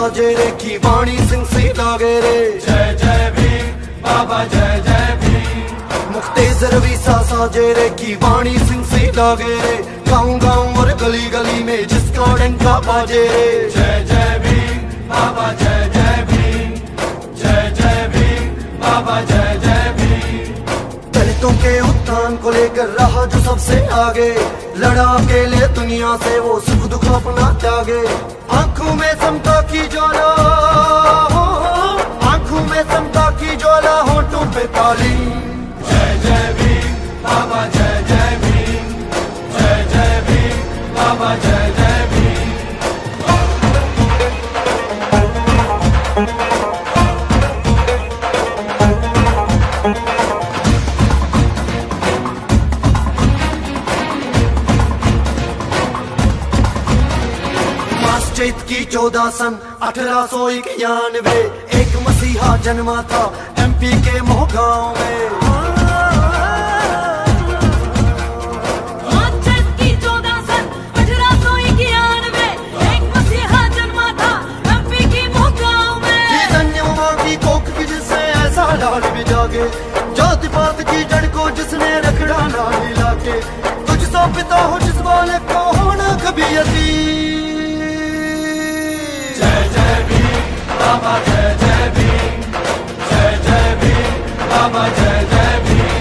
साजे रे की वाणी सिंह सी लागे रे। जय जय भीम बाबा जय जय भीम। मुख्तेज रवि सा साजे रे की वाणी सिंह सी लागे रे। गाँव गाँव और गली गली में जिसका डंका बाजे रे। जय जय भीम बाबा जय जय भीम। जय जय भीम बाबा जय जय भीम। दलितों के उत्थान को लेकर रहा जो सबसे आगे, लड़ा अकेले दुनिया से वो सुख दुख अपना त्यागे। आंखों में समता की ज्वाला, आंखों में समता की ज्वाला, होठों पे ताली। जय जय भीम बाबा जय जय भीम। जय जय भीम बाबा जय जय भीम। चैत की 14 सन 1891 एक मसीहा जन्मा था एमपी के मोहगांव में। चैत की 14 सन 1891 एक मसीहा जन्मा था एमपी के मोहगांव में। धन्यवाद की कोख की जिससे ऐसा लाल भी जागे, जाति पात की जड़ को जिसने रखड़ा ना हिला के। तुझसे पिता हो जिस वाले को होना कभी यतीम। जय जय भीम बाबा जय जय भीम। जय जय भीम बाबा जय जय भीम।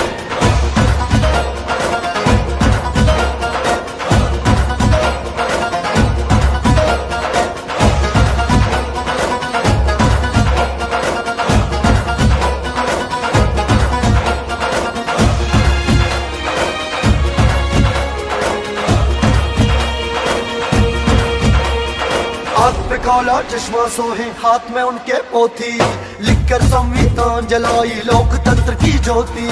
काला चश्मा सोहे हाथ में उनके पोथी, लिखकर संविधान जलाई लोकतंत्र की ज्योति।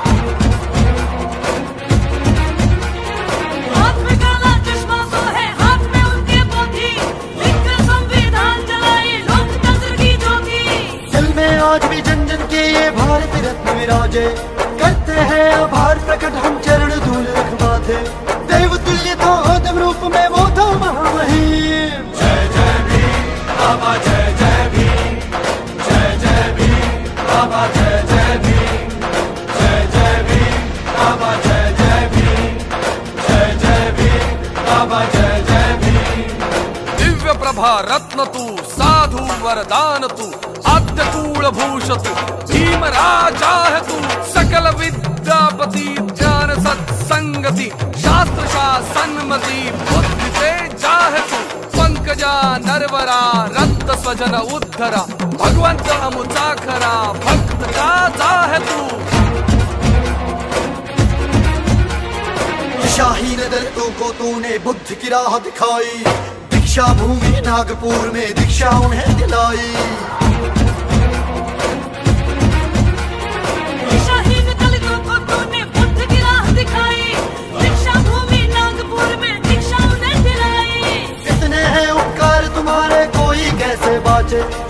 हाथ में काला चश्मा सोहे हाथ में उनके पोथी, लिखकर संविधान जलाई लोकतंत्र की ज्योति। दिल में आज भी जन जन के ये भारत रत्न विराजे, करते हैं आभार प्रकट हम चरण धूल रख माथे। देव तुल्य था आदम रूप में वो था महामहिम। बाबा जय जय भीम। जय जय भीम बाबा जय जय भीम। जय जय भीम बाबा जय जय भीम। जय जय भीम बाबा जय जय भीम। दिव्य प्रभा रत्न तू साधु वरदान तू आद्य कूल भूषतु भीम राजा है तू। सकल विद्यापति ज्ञान सत्संगति शास्त्र शासनमति बुद्धि से जाहे तू। पंकजा नरवरा रक्त स्वजन उद्धरा भगवंत अमुचाखरा भक्त राजा है तू। शाहीन दलितों को तूने बुद्ध की राह दिखाई, दीक्षा भूमि नागपुर में दीक्षा उन्हें दिलाई। शाहीन दलितों को तूने बुद्ध की राह दिखाई, दीक्षा भूमि नागपुर में दीक्षा उन्हें दिलाई। इतने हैं उपकार तुम्हारे कोई कैसे बाचे,